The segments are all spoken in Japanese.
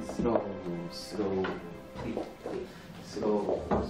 スロースローはいスロースローはい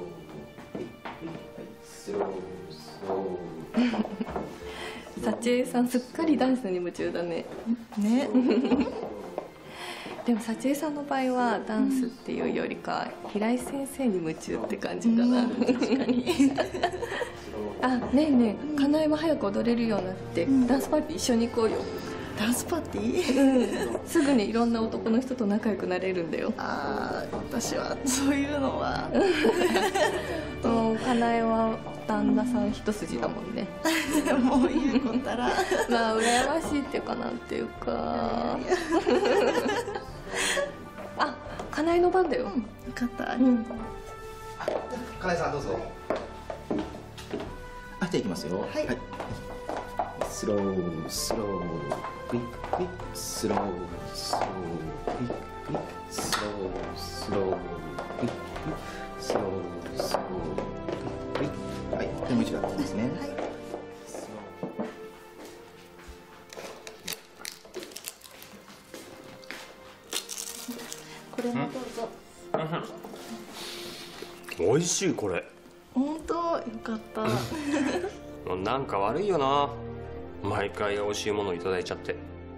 スロースロー。 幸恵さんすっかりダンスに夢中だね。 ね。 でも幸恵さんの場合はダンスっていうよりか平井先生に夢中って感じかな。 確かに。 あ、ねえねえ、かなえも早く踊れるようになって、ダンスパーティー一緒に行こうよ。 ダンスパーティー？ すぐにいろんな男の人と仲良くなれるんだよ。 ああ、私はそういうのは。 もうかなえは旦那さん一筋だもんね。 もう言うことたら。 まあ羨ましいっていうかなんていうか。あ、かなえの番だよ。 よかった。 かなえさんどうぞ。あ、じゃあいきますよ。 はい。 スロースロークイックイッスロースロークイックイッスロースロークイックイッスロースロークイックイッ。はい、でもう一度ですね。 はい。これもどうぞ。 美味しいこれ。 本当よかった。 なんか悪いよな、毎回美味しいものいただいちゃって。い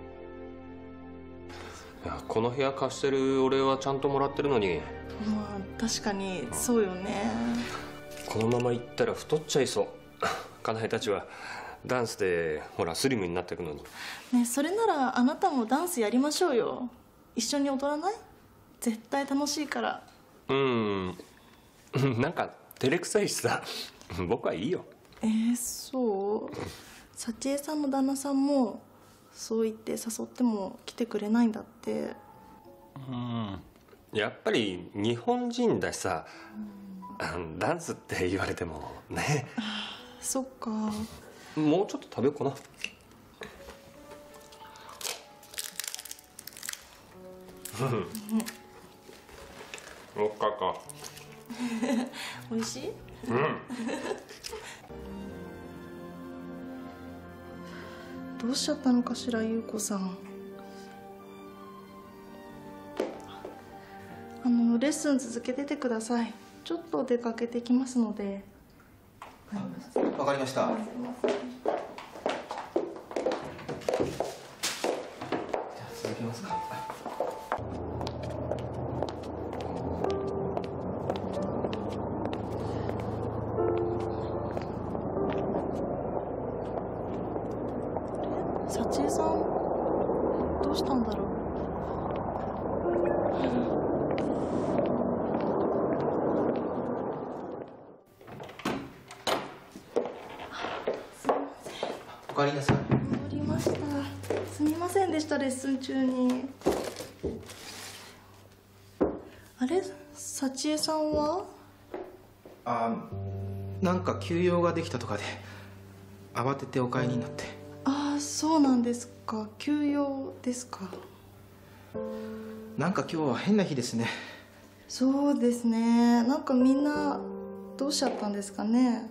や、この部屋貸してる俺はちゃんともらってるのに。 まあ確かにそうよね。 このまま行ったら太っちゃいそう。かなえたちはダンスでほらスリムになっていくのに。 ね、それならあなたもダンスやりましょうよ。一緒に踊らない？絶対楽しいから。 なんか照れくさいしさ。僕はいいよ。 そう？幸恵さんの旦那さんもそう言って誘っても来てくれないんだって。 やっぱり日本人だしさ、ダンスって言われてもね。 そっか。 もうちょっと食べようかな。おっかか。 美味しい？どうしちゃったのかしら、優子さん。レッスン続けててください。ちょっと出かけてきますので。 わかりました。じゃあ続けますか。 幸恵さん、どうしたんだろう。 おかえりなさい。 戻りました。すみませんでした、レッスン中に。あれ、幸恵さんは？ なんか休養ができたとかで慌ててお帰りになって。 そうなんですか。休養ですか。 なんか今日は変な日ですね。 そうですね。なんかみんなどうしちゃったんですかね。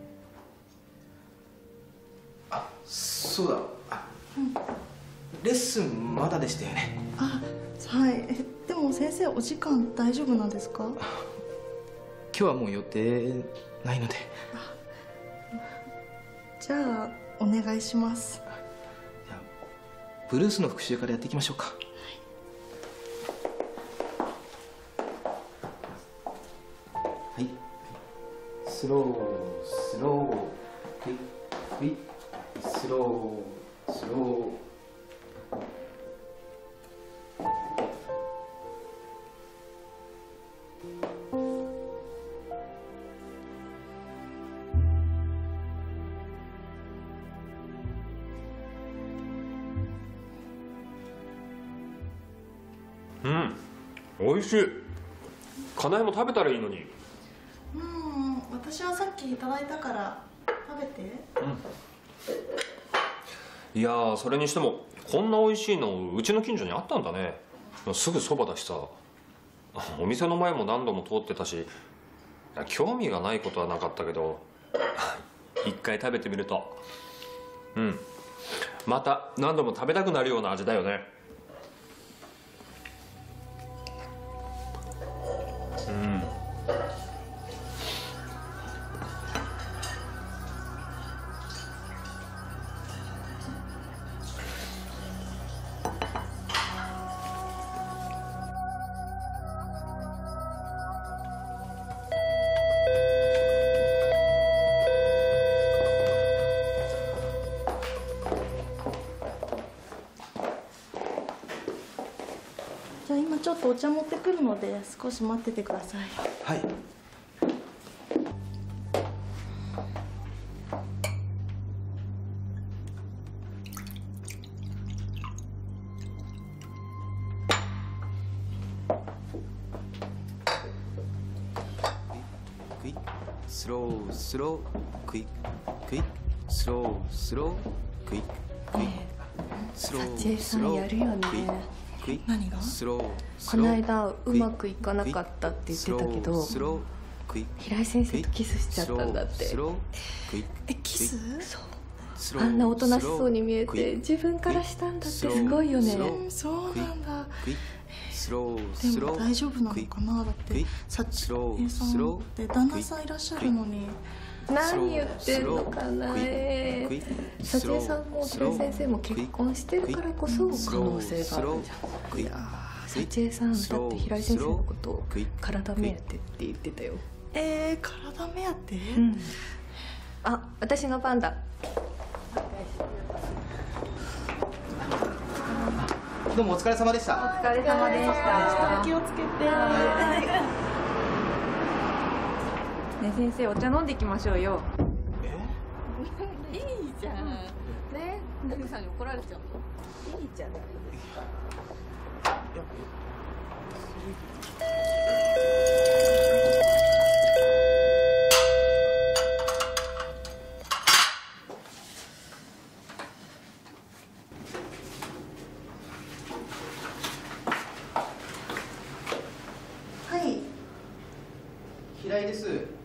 そうだ。レッスンまだでしたよね。 はい。でも先生、お時間大丈夫なんですか？ 今日はもう予定ないので。 じゃあお願いします。 じゃあブルースの復習からやっていきましょうか。はい。スロースロークイックイッスロースロー。 美味しい。かなえも食べたらいいのに。 私はさっきいただいたから食べて。 いやー、それにしてもこんな美味しいのうちの近所にあったんだね。すぐそばだしさ、お店の前も何度も通ってたし、興味がないことはなかったけど、一回食べてみるとまた何度も食べたくなるような味だよね。 じゃあ今ちょっとお茶持ってくるので少し待っててください。 はい。クイッスロースロークイックイッスロースロークイックイッスロー幸恵さんやるよね。 クイッ何が？ スローこスローの間うまくいかなかったって言ってたけど、 スロークイッ平井先生とキスしちゃったんだって。 スロークイッキス？ そう。 スローあんなおとなしそうに見えクイッて自分からしたんだってすごいよね。 そうなんだ。 クイッスローでスローも大丈夫なのかな。だって幸恵さんって旦那さんいらっしゃるのに。 何言ってんのかな。幸恵さんも平井先生も結婚してるからこそ可能性があるじゃん。いや幸恵さんだって平井先生のことを体目当てって言ってたよ。 体目当て？ うん。あ、私の番だ。 どうもお疲れ様でした。 お疲れ様でした。 気をつけて。 ねえ先生、お茶飲んでいきましょうよ。 いいじゃん。ね、お客さんに怒られちゃうの。いいじゃない。 はい。 平井です。